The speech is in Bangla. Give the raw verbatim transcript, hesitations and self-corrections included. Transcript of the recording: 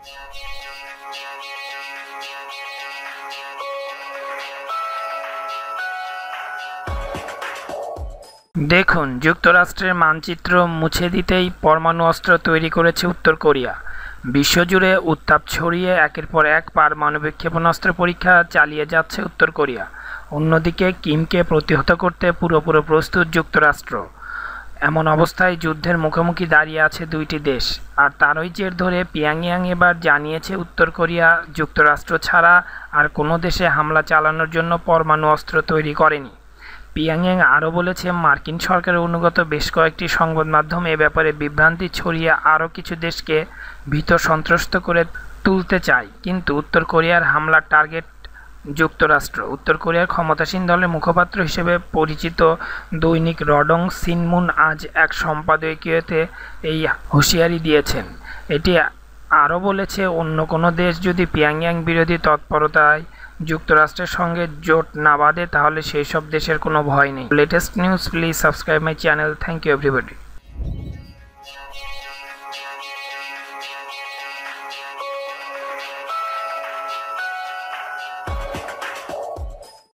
দেখুন, যুক্তরাষ্ট্রের মানচিত্র মুছে দিতেই পরমাণু অস্ত্র তৈরি করেছে উত্তর কোরিয়া। বিশ্বজুড়ে উত্তাপ ছড়িয়ে একের পর এক পারমাণবিক ক্ষেপণাস্ত্র পরীক্ষা চালিয়ে যাচ্ছে উত্তর কোরিয়া। অন্যদিকে কিমকে প্রতিহত করতে পুরোপুরি প্রস্তুত যুক্তরাষ্ট্র। এমন অবস্থায় যুদ্ধের মুখোমুখি দাঁড়িয়ে আছে দুইটি দেশ। আর তারই জের ধরে পিয়ংইয়াং এবার জানিয়েছে উত্তর কোরিয়া যুক্তরাষ্ট্র ছাড়া আর কোনো দেশে হামলা চালানোর জন্য পরমাণু অস্ত্র তৈরি করেনি। পিয়ংইয়াং আরও বলেছে, মার্কিন সরকারের অনুগত বেশ কয়েকটি সংবাদ মাধ্যম এ ব্যাপারে বিভ্রান্তি ছড়িয়ে আরও কিছু দেশকে ভীত সন্ত্রস্ত করে তুলতে চায়, কিন্তু উত্তর কোরিয়ার হামলার টার্গেট যুক্তরাষ্ট্র। উত্তর কোরিয়ার ক্ষমতাসীন দলের মুখপাত্র হিসেবে পরিচিত দৈনিক রডং সিনমুন আজ এক সম্পাদকীয়তে এই হুঁশিয়ারি দিয়েছেন। এটি আরও বলেছে, অন্য কোনো দেশ যদি পিয়ংইয়াং বিরোধী তৎপরতায় যুক্তরাষ্ট্রের সঙ্গে জোট না বাঁধে তাহলে সেই সব দেশের কোনো ভয় নেই। Latest news, please subscribe my channel. Thank you everybody.